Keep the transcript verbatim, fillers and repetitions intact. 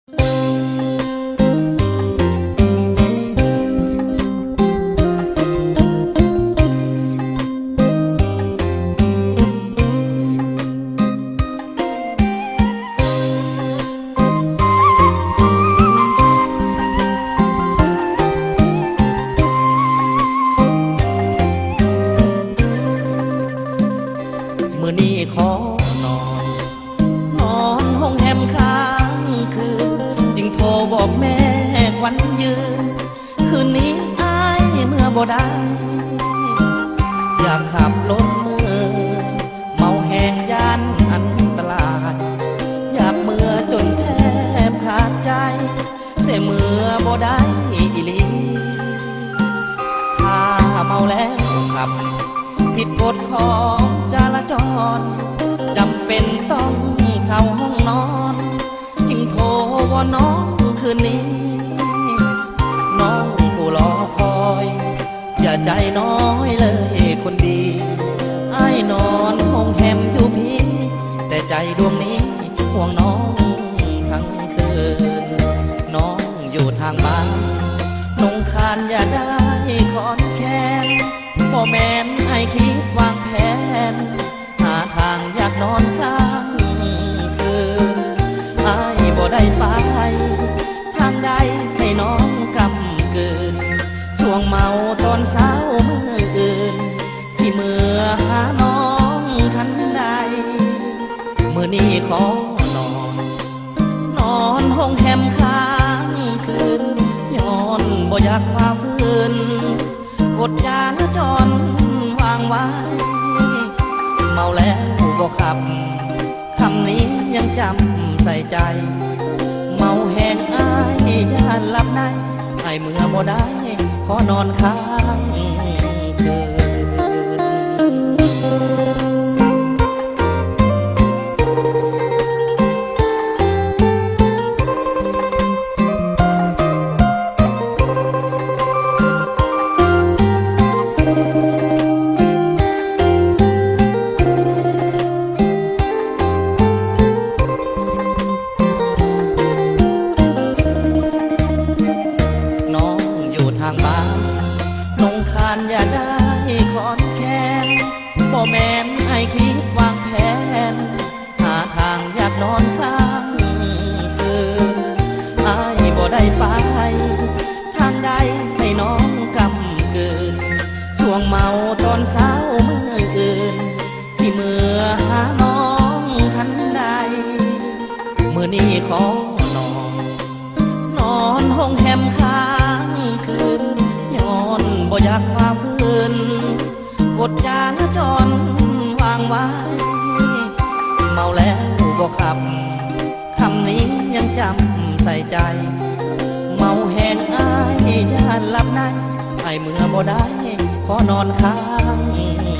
มื้อนี้ขอนอนนอนห้องแฮมค้างคืนจึงโทรบอกแม่ควันยืนคืนนี้อ้ายเมื่อบ่ได้อยากขับรถเมื่อเมาแหงยานอันตรายอยากเมื่อจนแทบขาดใจแต่เมื่อบ่ได้อีหลีถ้าเมาแล้วขับผิดกฎของจราจรจำเป็นต้องเช่าห้องนอนจึงโทรวอนน้องคืนนี้น้องผู้รอคอยอย่าใจน้อยเลยคนดีอ้ายนอนห้องแฮมอยู่พี่แต่ใจดวงนี้ห่วงน้องทั้งคืนน้องอยู่ทางบ้านนงคานอย่าได้ขอนแค้นบ่แม่นให้คิดวางแผนหาทางอยากนอนค้างคืนอ้ายบ่ได้ไปทางใดให้น้องกำกืนช่วงเมาตอนเช้ามืออื่นสิเมื่อหาน้องทันใดมื้อนี้ขอนอนนอนห้องแฮมค้างคืนย้อนบ่อยากฝ่าฝืนกฎจราจรวางไว้เมาแล้วบ่ขับคำนี้ยังจำใส่ใจเมาแหงอ้ายย่านหลับในไอ้เมื่อบ่ได้ขอนอนค้างคืนอย่าได้ขอนแค้นบ่แม่นให้คิดวางแผนหาทางอยากนอนค้างคืนอ้ายบ่ได้ไปทางใดให้น้องกำกืนช่วงเมาตอนเช้ามืออื่นสิเมื่อหาน้องทันใดมื้อนี้ขอนอนนอนห้องแฮมค้างคืนย้อนบ่อยากฝ่าฝืนกฎจราจรวางไว้เมาแล้วบ่ขับคำนี้ยังจำใส่ใจเมาแหงอ้ายย่านหลับในไอ้เมื่อบ่ได้ขอนอนค้าง